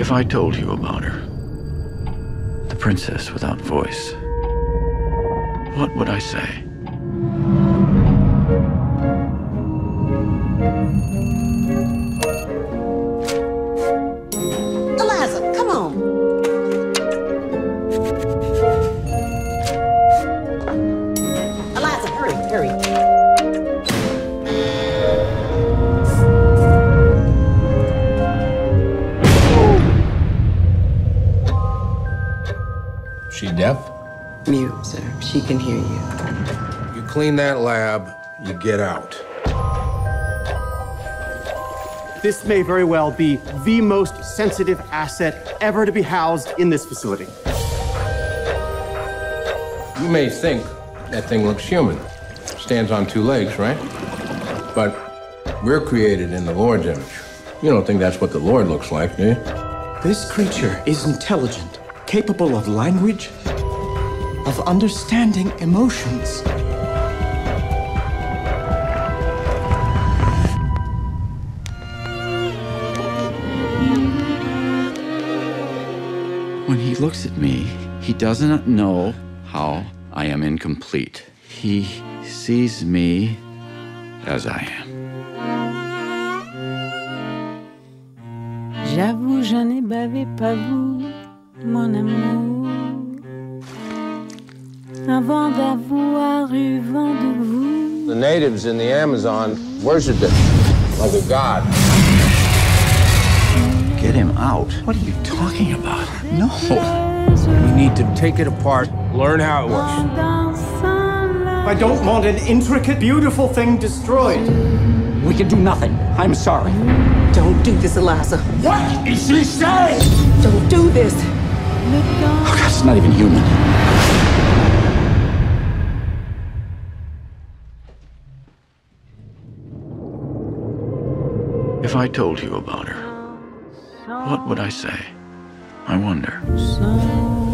If I told you about her, the princess without voice, what would I say? Eliza, come on. Eliza, hurry, hurry. She deaf? Mute, sir. She can hear you. You clean that lab, you get out. This may very well be the most sensitive asset ever to be housed in this facility. You may think that thing looks human. Stands on two legs, right? But we're created in the Lord's image. You don't think that's what the Lord looks like, do you? This creature is intelligent, capable of language, of understanding emotions. When he looks at me, he does not know how I am incomplete. He sees me as I am. J'avoue, je n'ai bavé pas vous, mon amour, avant d'avoir eu vent de vous. The natives in the Amazon worshiped it like a god. Get him out. What are you talking about? No. We need to take it apart, learn how it works. I don't want an intricate, beautiful thing destroyed. We can do nothing. I'm sorry. Don't do this, Eliza. What is she saying? Don't do this. Oh, God, it's not even human. If I told you about her, what would I say? I wonder. So